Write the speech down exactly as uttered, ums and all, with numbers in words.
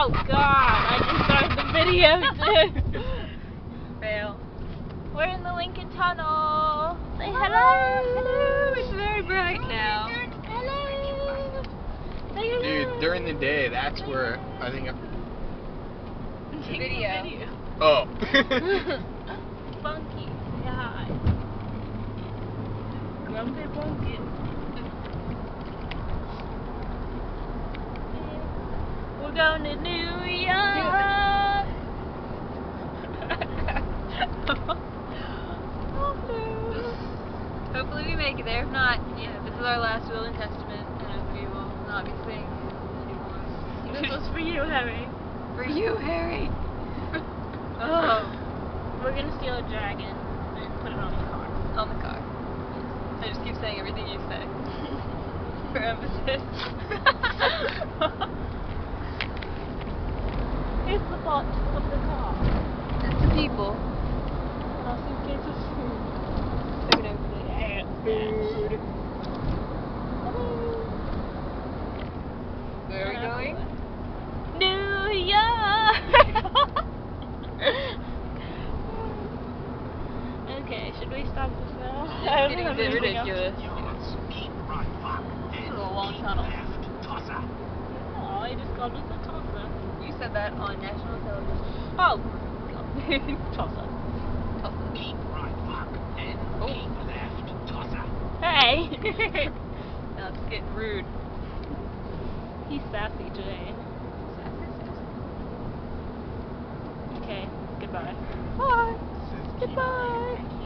Oh God, I just started the video too. Fail. We're in the Lincoln Tunnel. Say hello. Hello. It's very bright now. Hello. Say hello. Dude, during the day, that's where I think I'm... Video. video. Oh. Funky, say hi. Grumpy Funky. We're going to New York. Hopefully we make it there. If not, yeah, this is our last will and testament, and we will not be seeing anymore. This was for you, Harry. For you, Harry. Oh. We're gonna steal a dragon and put it on the car. On the car. Yes. I just keep saying everything you say. For emphasis. Here's the butt of the car. It's the people. And our suitcase of food. Look at everything. Food. Where are we going? New York! Okay, should we stop this now? I don't Getting a have bit anything else. ridiculous. This is a long tunnel. Oh, I just called it the tosser. You said that on national television. Oh! Tosser. Oh. Hey! Now it's getting rude. He's sassy today. Okay, goodbye. Bye! Goodbye!